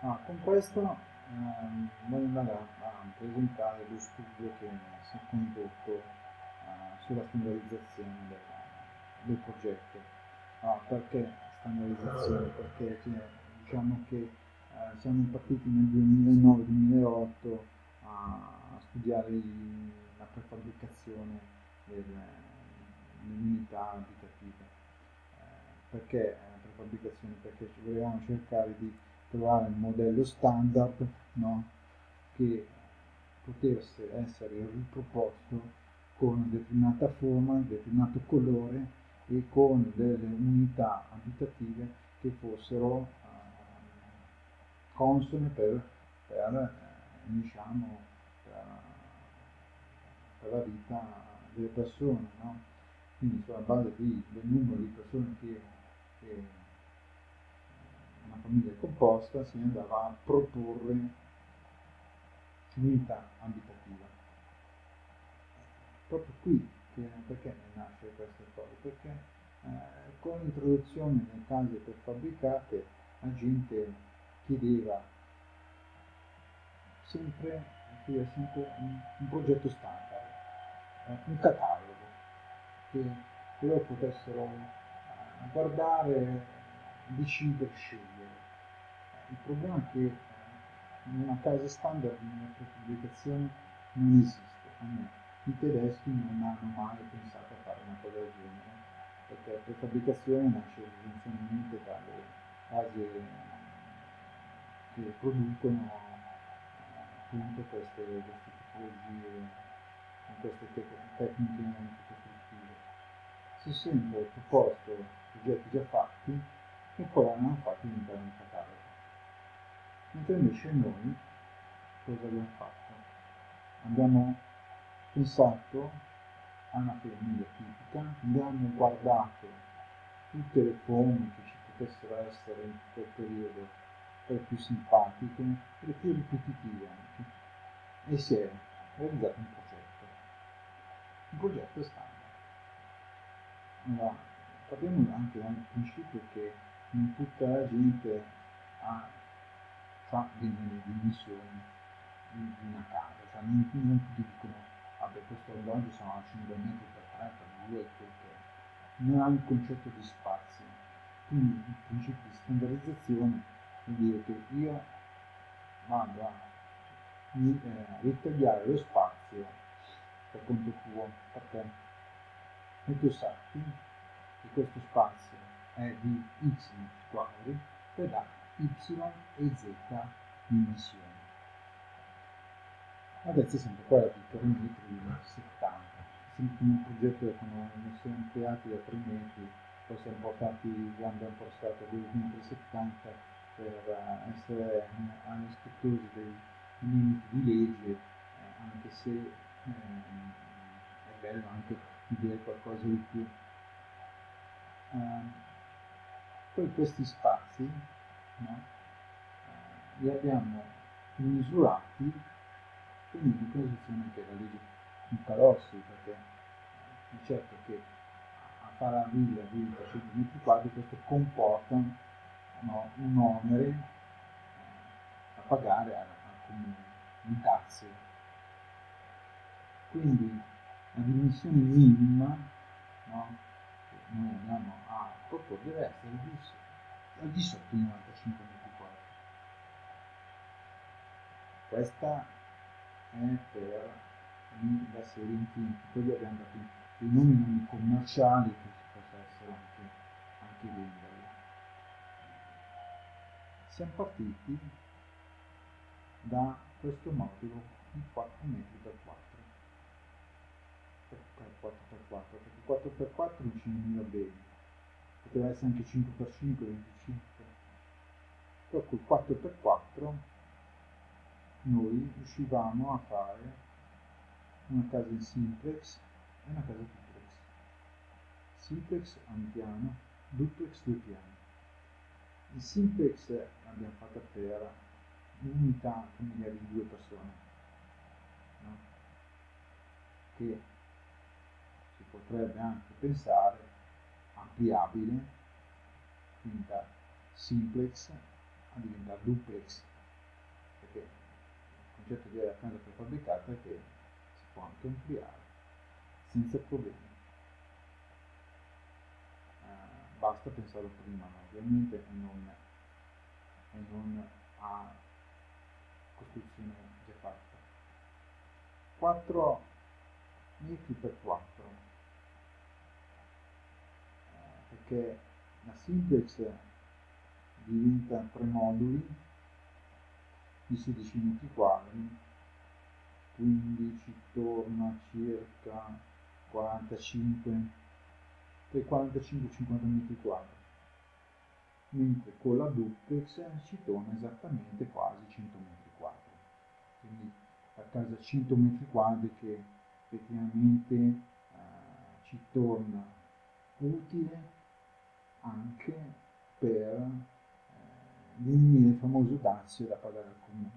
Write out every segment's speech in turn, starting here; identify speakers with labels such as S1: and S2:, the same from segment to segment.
S1: Con questo voglio andare a presentare lo studio che si è condotto sulla standardizzazione del progetto. Perché standardizzazione? Perché diciamo che siamo partiti nel 2009-2008 a studiare la prefabbricazione delle unità abitative. Perché prefabbricazione? Perché volevamo cercare di trovare un modello standard, no? Che potesse essere riproposto con una determinata forma, un determinato colore e con delle unità abitative che fossero consone diciamo, per, per la vita delle persone, no? Quindi sulla base del numero di persone che una famiglia è composta si andava a proporre unità abitativa. Proprio qui perché nasce questa cosa? Perché con l'introduzione delle case prefabbricate la gente chiedeva sempre, sempre un progetto standard, un catalogo che loro potessero guardare, decidere, scegliere. Il problema è che una casa standard in una prefabbricazione non esiste. I tedeschi non hanno mai pensato a fare una cosa del genere, perché la prefabbricazione nasce essenzialmente dalle case che producono appunto queste tipologie, queste tecniche costruttive. Si è sempre proposto progetti già fatti e poi hanno fatti all'interno del catalogo. Mentre invece noi cosa abbiamo fatto? Abbiamo pensato a una famiglia tipica, abbiamo guardato tutte le forme che ci potessero essere in quel periodo, le più simpatiche e le più ripetitive anche, e si è realizzato un progetto standard. Allora, parliamo anche dal principio che non tutta la gente fa delle dimensioni di una casa, cioè non tutti dicono vabbè questo orologio sarà 5 metri per 3 per 2 perché non ha il concetto di spazio. Quindi il principio di standardizzazione vuol dire che io vado a ritagliare lo spazio per conto tuo, perché e tu sappi che questo spazio è di x quadri per da y e z dimensioni. Adesso è sempre quella di perimetri di 70, sempre un progetto che non siamo ampliati da 3 metri, poi siamo portati, quando abbiamo portato 2,70 m per essere rispettosi dei limiti di legge, anche se è bello anche dire qualcosa di più. Poi questi spazi, no, li abbiamo misurati, quindi di cosa funziona anche la legge Calossi, perché è certo che a fare la villa di 300 metri quadri questo comporta, no, un onere da pagare al comune di tasse. Quindi la dimensione minima, no, che noi andiamo a proporre deve essere al di sotto di 95 metri quadri. Questa è per la serie infinita, poi abbiamo dato dei nomi commerciali che si possa essere anche venderli. Siamo partiti da questo modulo di 4 metri per 4 per 4 per 4, perché 4 per 4 non ci veniva bene, poteva essere anche 5 per 5, 25, però col 4 per 4 noi riuscivamo a fare una casa in simplex e una casa duplex. Simplex a un piano, duplex 2 piani. Il simplex l'abbiamo fatta per un'unità familiare di 2 persone, no? Che si potrebbe anche pensare ampliabile, quindi da simplex a diventare duplex, concetto di casa prefabbricata è che si può anche ampliare senza problemi. Basta pensarlo prima, ovviamente, e non a costruzione già fatta. 4 metri per 4, perché la simplex diventa 3 moduli di 16 metri quadri, quindi ci torna circa 45 e 50 metri quadri, mentre con la duplex ci torna esattamente quasi 100 metri quadri. Quindi la casa 100 metri quadri che effettivamente ci torna utile anche per diminuire il famoso dazio da pagare al comune.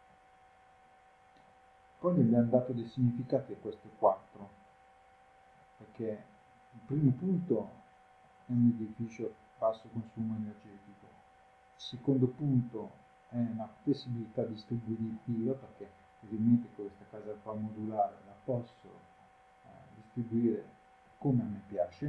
S1: Poi gli abbiamo dato dei significati a queste 4, perché il primo punto è un edificio a basso consumo energetico, il secondo punto è una flessibilità distributiva, perché ovviamente questa casa qua modulare la posso distribuire come a me piace.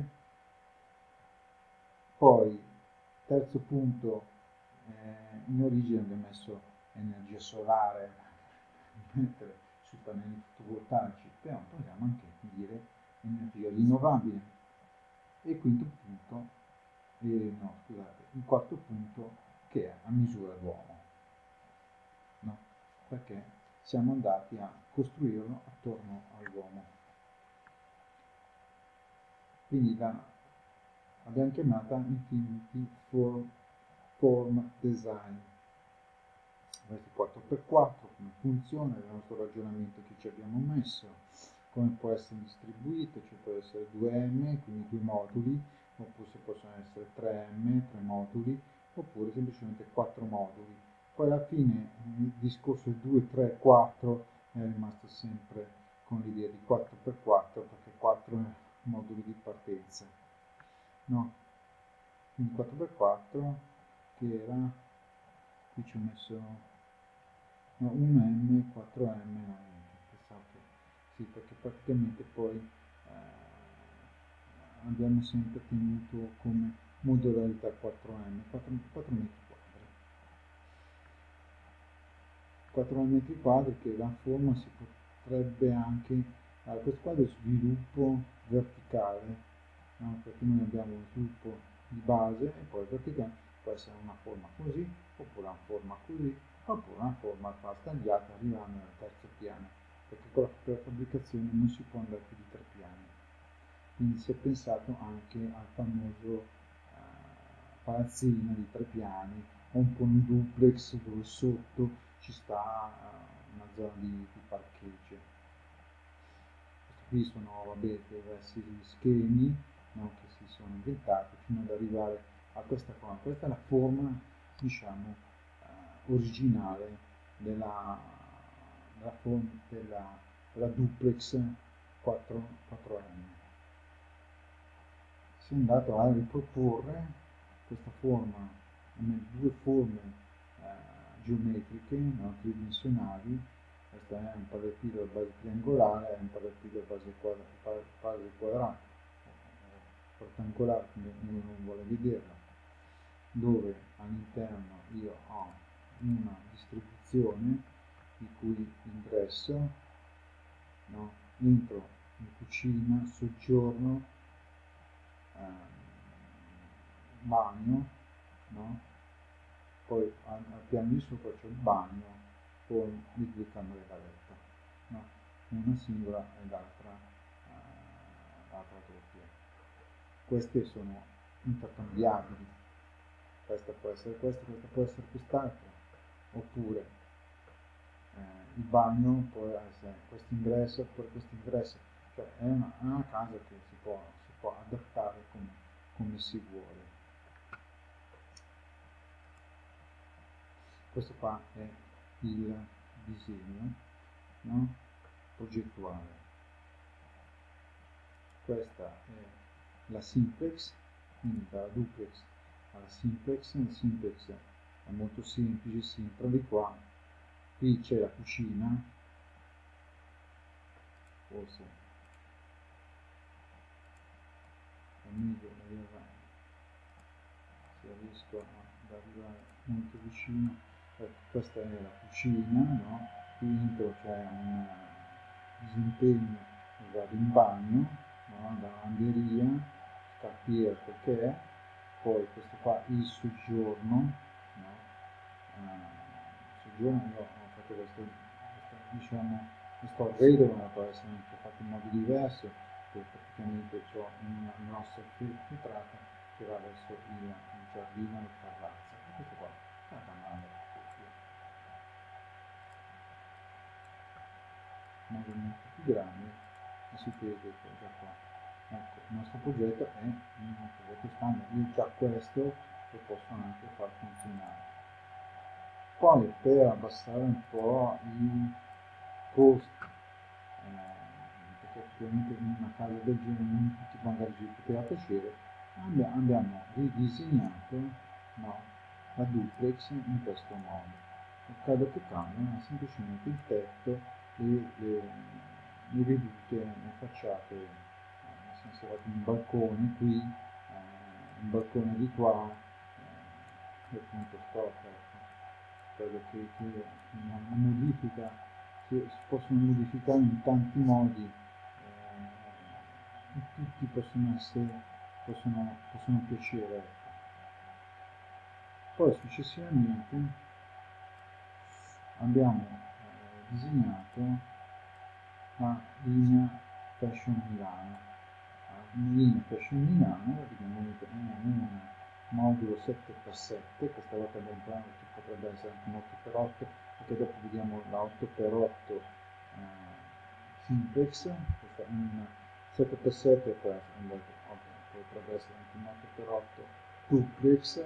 S1: Poi terzo punto, in origine abbiamo messo energia solare mettere sui pannelli fotovoltaici, però possiamo anche dire energia rinnovabile. E il quinto punto, no, scusate, il quarto punto che è a misura d'uomo, no? Perché siamo andati a costruirlo attorno all'uomo. Quindi l'abbiamo chiamata Infinity Form Design. Questi 4x4, come funziona, il nostro ragionamento che ci abbiamo messo, come può essere distribuito, cioè può essere 2M, quindi 2 moduli, oppure se possono essere 3M, 3 moduli, oppure semplicemente 4 moduli. Poi alla fine il discorso 2, 3, 4 è rimasto sempre con l'idea di 4x4, perché 4 moduli di partenza, no? Quindi 4x4 che era, qui ci ho messo, no, 1M, 4M, no, pensavo che sì, perché praticamente poi abbiamo sempre tenuto come modularità 4M, 4 metri quadri. 4 metri quadri che la forma si potrebbe anche, questo qua è lo sviluppo verticale, no? Perché noi abbiamo lo sviluppo di base e poi verticale, può essere una forma così, oppure una forma così, oppure una forma qua stagliata arrivando al terzo piano, perché con la prefabbricazione non si può andare più di 3 piani. Quindi si è pensato anche al famoso palazzino di 3 piani, o un po' un duplex dove sotto ci sta una zona di parcheggio. Qui sono, vabbè, diversi schemi, no, che si sono inventati fino ad arrivare a questa forma. Questa è la forma, diciamo, originale della forma della duplex 4M. Si è andato a riproporre questa forma, due forme geometriche, no, tridimensionali. Questo è un parallelepipedo a base triangolare e un parallelepipedo a base quadrata, rettangolare, come uno non vuole vederla, dove all'interno io ho una distribuzione di cui ingresso, no, entro in cucina, soggiorno, bagno, no? Poi al piano di sopra c'è il bagno con le 2 camere da letto, no? Una singola e l'altra doppia. Queste sono intercambiabili, questa può essere questa può essere quest'altra, oppure il bagno può essere questo ingresso oppure questo ingresso, cioè è una casa che si può adattare come si vuole. Questo qua è il disegno, no? Progettuale. Questa è la simplex, quindi dalla duplex alla simplex. La simplex è molto semplice, si entra di qua, qui c'è la cucina, forse meglio se riesco ad arrivare molto vicino. Ecco, questa è la cucina, no? Qui dentro c'è un disimpegno, vado in bagno, no? Lavanderia, scacchiera perché è, poi questo qua il soggiorno, no? Soggiorno io ho fatto diciamo, questo arredo, ma può essere anche fatto in modo diverso, perché praticamente ho una grossa filtrata che va verso il giardino del terrazzo. E questo qua è male, in modo molto più grande, e si vede che già qua. Ecco, il nostro progetto è un progetto standard, io già questo lo posso anche far funzionare. Poi per abbassare un po' i costi, perché ovviamente in una casa del genere non tutti magari ci poteva piacere, abbiamo ridisegnato, no, la duplex in questo modo. Quello che cambia è semplicemente il tetto e le vedute, le facciate, nel senso che un balcone qui, un balcone di qua, appunto stop, ecco. Credo che una modifica, si possono modificare in tanti modi, tutti possono essere, possono piacere, ecco. Poi successivamente abbiamo disegnato la linea Fashion Milano. La linea Fashion Milano praticamente è un modulo 7x7, questa volta abbiamo parlato che potrebbe essere anche un 8x8, perché dopo vediamo la 8x8 simplex, questa è un 7x7 potrebbe essere anche un 8x8 duplex,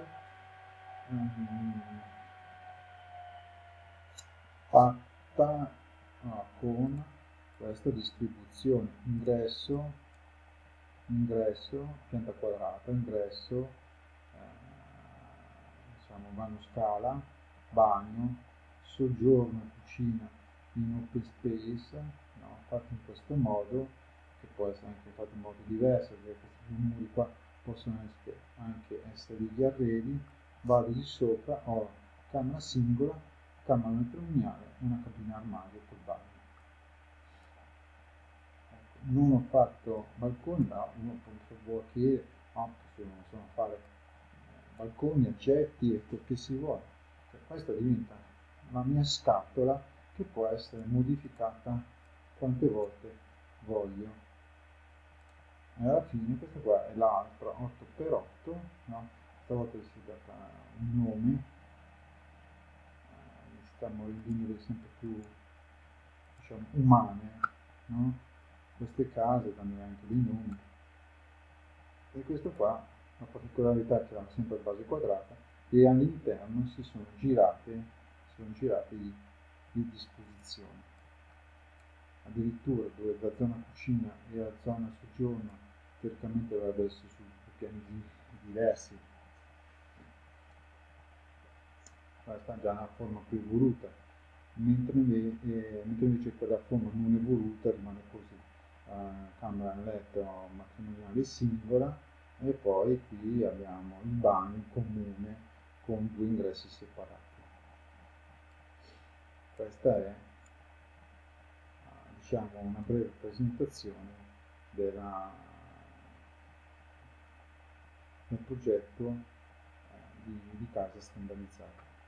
S1: fatta con questa distribuzione ingresso, pianta quadrata, ingresso, diciamo vano scala, bagno, soggiorno, cucina in open space, no? Fatto in questo modo, che può essere anche fatto in modo diverso, perché questi muri qua possono anche essere degli arredi. Vado di sopra, ho camera singola, camera matrimoniale e una cabina armadio col bagno. Non ho fatto balconi, ma uno può chiedere, possono fare balconi, aggetti e quel che si vuole. Cioè, questa diventa la mia scatola che può essere modificata quante volte voglio. E alla fine questa qua è l'altra 8x8, no? Stavolta si è data un nome, stiamo rendendo sempre più, diciamo, umane, no? Queste case danno anche dei nomi. E questo qua, la particolarità che ha sempre base quadrata, e all'interno si sono girate di disposizione. Addirittura dove la zona cucina e la zona soggiorno teoricamente dovrebbe essere su piani diversi, questa è già una forma più evoluta, mentre invece quella forma non evoluta rimane così, camera letto matrimoniale singola, e poi qui abbiamo il bagno comune con due ingressi separati. Questa è, diciamo, una breve presentazione del progetto di casa standardizzata.